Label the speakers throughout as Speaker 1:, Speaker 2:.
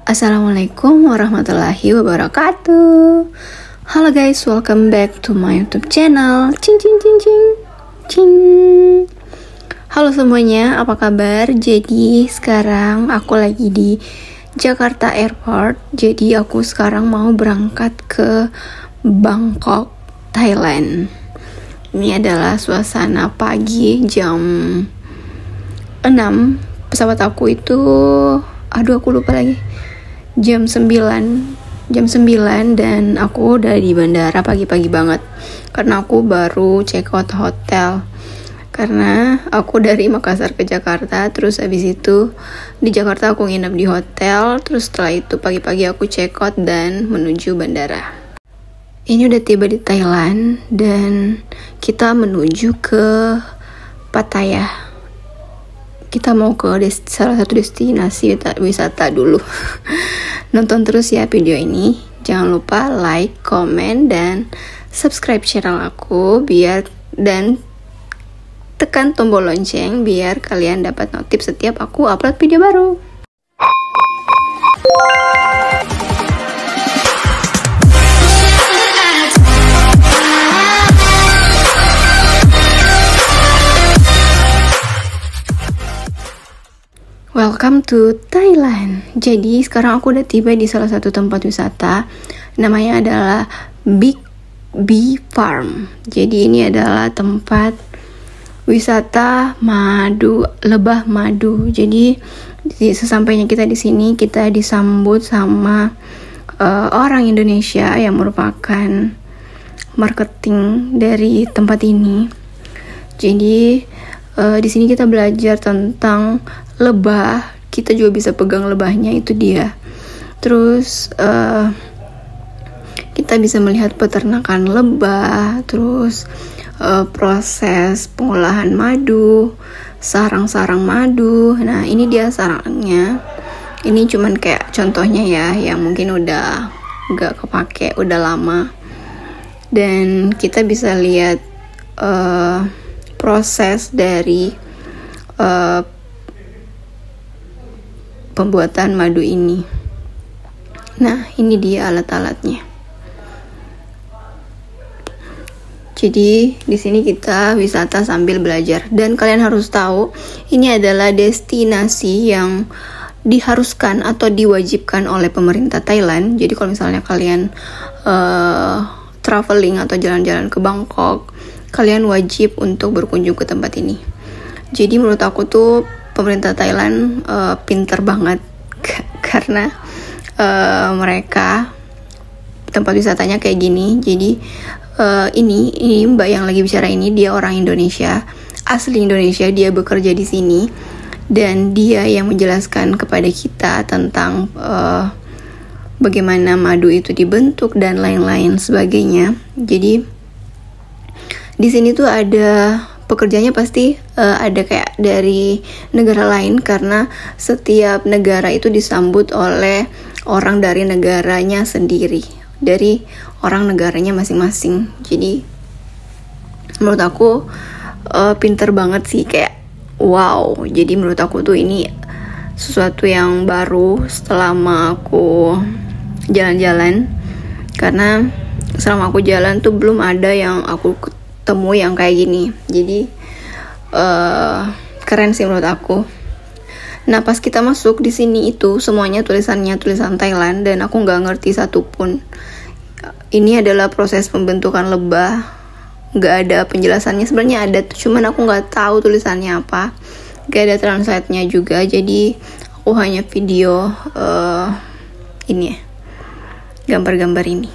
Speaker 1: Assalamualaikum warahmatullahi wabarakatuh. Halo guys, welcome back to my YouTube channel. Cing cing cing cing cing. Halo semuanya, apa kabar? Jadi sekarang aku lagi di Jakarta Airport. Jadi aku sekarang mau berangkat ke Bangkok, Thailand. Ini adalah suasana pagi jam 6. Pesawat aku itu, aku lupa lagi. Jam 9 dan aku udah di bandara pagi-pagi banget karena aku baru check out hotel karena aku dari Makassar ke Jakarta, terus habis itu di Jakarta aku nginep di hotel, terus setelah itu pagi-pagi aku check out dan menuju bandara. Ini udah tiba di Thailand dan kita menuju ke Pattaya. Kita mau ke salah satu destinasi wisata dulu. Nonton terus ya video ini. Jangan lupa like, comment, dan subscribe channel aku dan tekan tombol lonceng biar kalian dapat notif setiap aku upload video baru. Welcome to Thailand. Jadi sekarang aku udah tiba di salah satu tempat wisata. Namanya adalah Big Bee Farm. Jadi ini adalah tempat wisata madu, lebah madu. Jadi sesampainya kita di sini, kita disambut sama orang Indonesia yang merupakan marketing dari tempat ini. Jadi di sini kita belajar tentang lebah. Kita juga bisa pegang lebahnya, itu dia. Terus kita bisa melihat peternakan lebah, terus proses pengolahan madu, sarang-sarang madu. Nah ini dia sarangnya. Ini cuman kayak contohnya ya, yang mungkin udah gak kepake, udah lama. Dan kita bisa lihat proses dari pembuatan madu ini. Nah, ini dia alat-alatnya. Jadi di sini kita wisata sambil belajar. Dan kalian harus tahu, ini adalah destinasi yang diharuskan atau diwajibkan oleh pemerintah Thailand. Jadi kalau misalnya kalian traveling atau jalan-jalan ke Bangkok, kalian wajib untuk berkunjung ke tempat ini. Jadi menurut aku tuh pemerintah Thailand pinter banget karena mereka tempat wisatanya kayak gini. Jadi ini mbak yang lagi bicara ini, dia orang Indonesia, asli Indonesia. Dia bekerja di sini dan dia yang menjelaskan kepada kita tentang bagaimana madu itu dibentuk dan lain-lain sebagainya. Jadi di sini tuh ada pekerjanya pasti ada kayak dari negara lain, karena setiap negara itu disambut oleh orang dari negaranya sendiri, dari orang negaranya masing-masing. Jadi menurut aku pinter banget sih, kayak wow. Jadi menurut aku tuh ini sesuatu yang baru selama aku jalan-jalan, karena selama aku jalan tuh belum ada yang aku temu yang kayak gini. Jadi keren sih menurut aku. Nah pas kita masuk di sini itu semuanya tulisannya tulisan Thailand dan aku nggak ngerti satupun. Ini adalah proses pembentukan lebah, nggak ada penjelasannya. Sebenarnya ada, cuman aku nggak tahu tulisannya apa. Gak ada translate-nya juga. Jadi aku hanya video ini ya, gambar-gambar ini.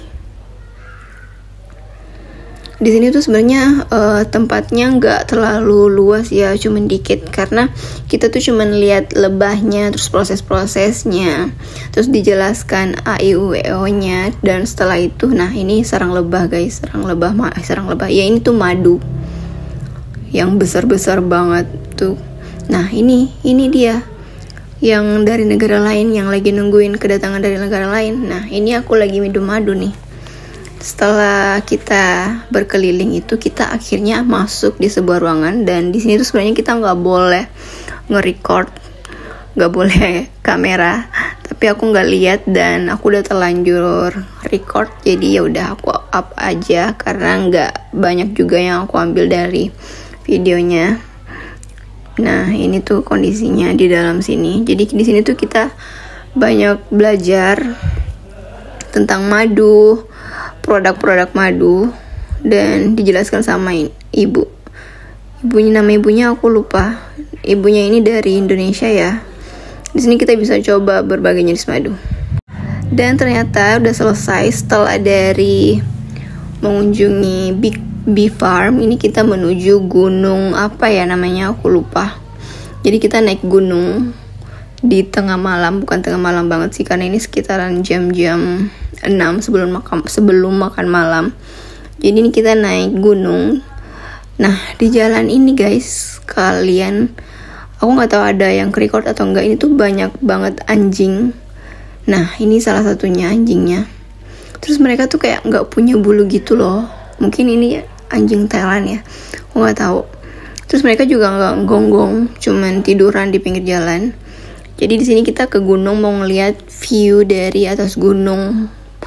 Speaker 1: Di sini tuh sebenarnya tempatnya nggak terlalu luas ya, cuman dikit, karena kita tuh cuman lihat lebahnya, terus proses-prosesnya, terus dijelaskan A I U E O nya, dan setelah itu, nah ini sarang lebah guys, sarang lebah ya, ini tuh madu yang besar-besar banget tuh. Nah ini dia yang dari negara lain yang lagi nungguin kedatangan dari negara lain. Nah ini aku lagi minum madu nih. Setelah kita berkeliling itu, kita akhirnya masuk di sebuah ruangan, dan di sini tuh sebenarnya kita nggak boleh nge-record, nggak boleh kamera, tapi aku nggak lihat dan aku udah terlanjur record, jadi ya udah aku up aja karena nggak banyak juga yang aku ambil dari videonya. Nah ini tuh kondisinya di dalam sini. Jadi di sini tuh kita banyak belajar tentang madu, produk-produk madu, dan dijelaskan sama ibu. Nama ibunya aku lupa. Ibunya ini dari Indonesia ya. Di sini kita bisa coba berbagai jenis madu. Dan ternyata udah selesai setelah dari mengunjungi Bee Farm. Ini kita menuju gunung apa ya namanya, aku lupa. Jadi kita naik gunung di tengah malam, bukan tengah malam banget sih karena ini sekitaran jam-jam 6 sebelum makan malam. Jadi ini kita naik gunung. Nah di jalan ini guys, aku nggak tahu ada yang record atau enggak, ini tuh banyak banget anjing. Nah ini salah satunya anjingnya. Terus mereka tuh kayak nggak punya bulu gitu loh. Mungkin ini anjing Thailand ya, aku nggak tahu. Terus mereka juga nggak gonggong, cuman tiduran di pinggir jalan. Jadi di sini kita ke gunung mau ngeliat view dari atas gunung.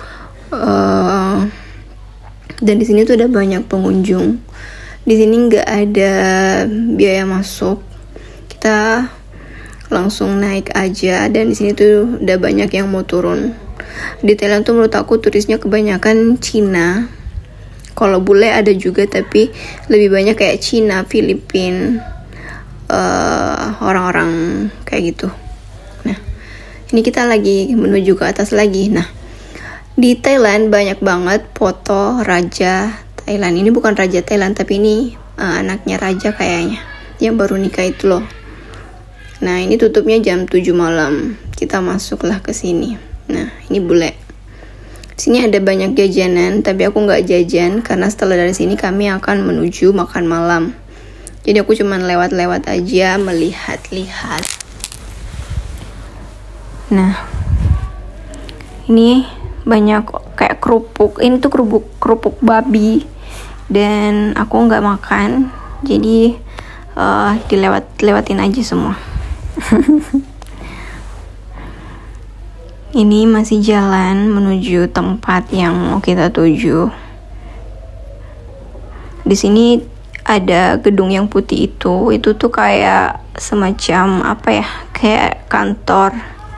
Speaker 1: Dan di sini tuh ada banyak pengunjung. Di sini nggak ada biaya masuk, kita langsung naik aja. Dan di sini tuh udah banyak yang mau turun. Di Thailand tuh menurut aku turisnya kebanyakan Cina. Kalau bule ada juga, tapi lebih banyak kayak Cina, Filipina, orang-orang kayak gitu. Nah, ini kita lagi menuju ke atas lagi. Nah, di Thailand banyak banget foto raja Thailand. Ini bukan raja Thailand, tapi ini anaknya raja kayaknya, yang baru nikah itu loh. Nah, ini tutupnya jam 7 malam. Kita masuklah ke sini. Nah, ini bule. Di sini ada banyak jajanan, tapi aku nggak jajan karena setelah dari sini kami akan menuju makan malam. Jadi aku cuman lewat-lewat aja, melihat-lihat. Nah, ini banyak kayak kerupuk. Ini tuh kerupuk babi, dan aku nggak makan, jadi dilewatin aja semua. Ini masih jalan menuju tempat yang mau kita tuju. Di sini ada gedung yang putih itu tuh kayak semacam apa ya, kayak kantor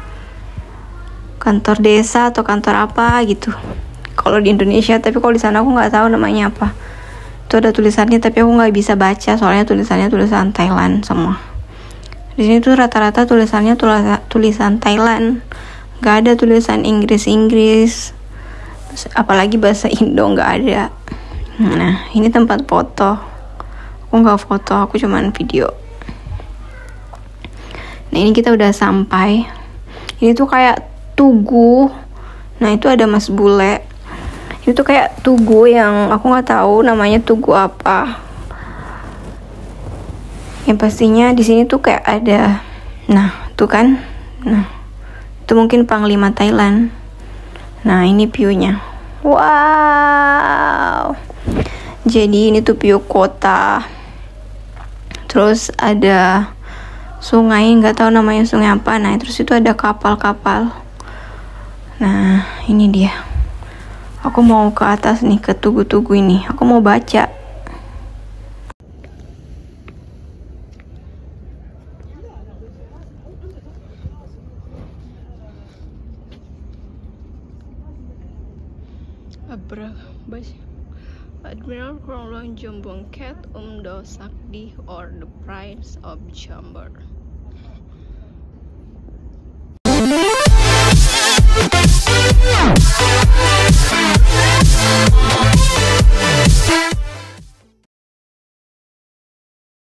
Speaker 1: desa atau kantor apa gitu. Kalau di Indonesia, tapi kalau di sana aku nggak tahu namanya apa. Itu ada tulisannya, tapi aku nggak bisa baca soalnya tulisannya tulisan Thailand semua. Di sini tuh rata-rata tulisannya tulisan Thailand. Gak ada tulisan Inggris, apalagi bahasa Indo nggak ada. Nah, ini tempat foto. Aku nggak foto, aku cuman video. Nah, ini kita udah sampai. Ini tuh kayak tugu. Nah, itu ada Mas Bule. Itu kayak tugu yang aku nggak tahu namanya tugu apa. Yang pastinya di sini tuh kayak ada. Nah, tuh kan. Nah, itu mungkin Panglima Thailand. Nah, ini view-nya. Wow. Jadi ini tuh view kota. Terus ada sungai, nggak tahu namanya sungai apa. Nah, terus itu ada kapal-kapal. Nah, ini dia. Aku mau ke atas nih, ke tugu-tugu ini. Aku mau baca. Admiral Krongloen Jombongket Sakdi or the Prince of Jambor.